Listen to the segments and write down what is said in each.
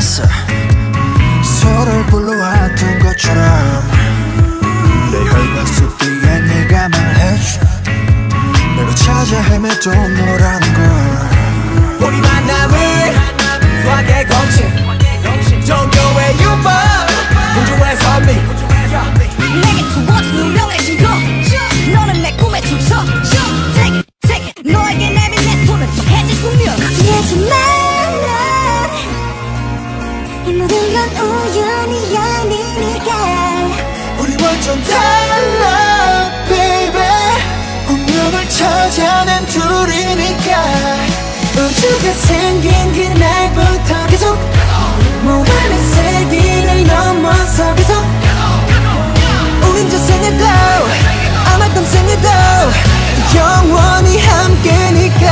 않았어. 서로를 불러왔던 것처럼 내 혈관 속 뒤에 네가 말해줘. 내가 찾아 헤매도 너라는 걸. 우리 만남을 수학의 공식 종교의 유법 우주의 선미 내게 towards 운명의 신고. 너는 내 꿈에 춤춰. Take it, take it. 너에게 내민 내 손은 정해진 숙명. 하지 말라. 이 모든 건 우연이 아니니까. 우리 완전 달라 baby. 운명을 찾아낸 둘이니까. 우주가 생긴 그날부터 계속 무한의 세기를 넘어서 계속 우린 저생에도 아마 땀생에도 영원히 함께니까.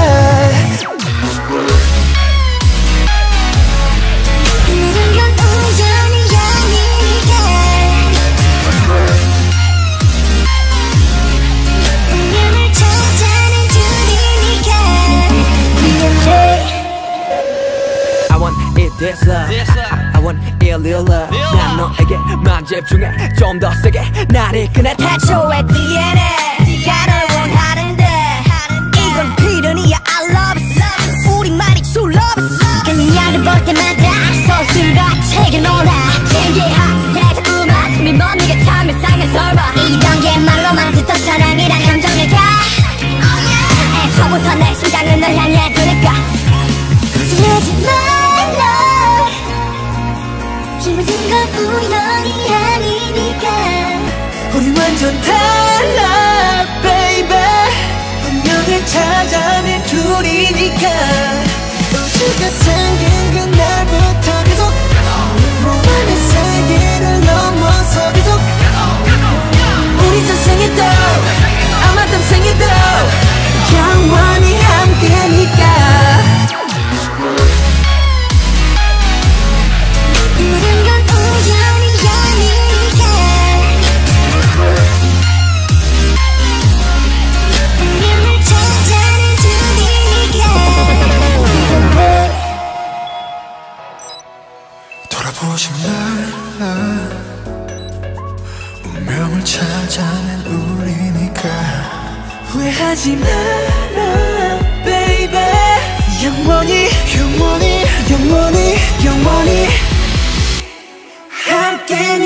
모든 건 우연이 아니니까. 운명을 찾아낸 둘이니까. I want it this love I want it real love 난 너에게만 집중해 좀 더 세게 날 이끄네 태초의 DNA 네가 널 원하는데 이건 필연이야. I love it. 우리만이 true love it. 그녀를 볼 때마다 서술과 책을 놓아 신기하게 자꾸만 숨이 멎는 게 참 일상의 설마. 이런 게 말로만 듣던 사랑이란 감정을 가. 애초부터 내 심장은 널 향해 두니까. 하지 말라. 이 모든 건 우연이 아니니까. 우리 완전 달라 baby. 운명을 찾아낸 둘이니까. 우주가 생긴 그날부터 계속 무한의 세계를 넘어서 계속 우리 저생에도 아마 땀생에도 영원히 함께니까. 모든 건 우연이 아니니까. 운명을 찾아낸 둘이니까. 돌아보지 말라. 운명을 찾아낸 우리니까. 후회하지 마라 baby. 영원히 영원히 영원히 영원히 함께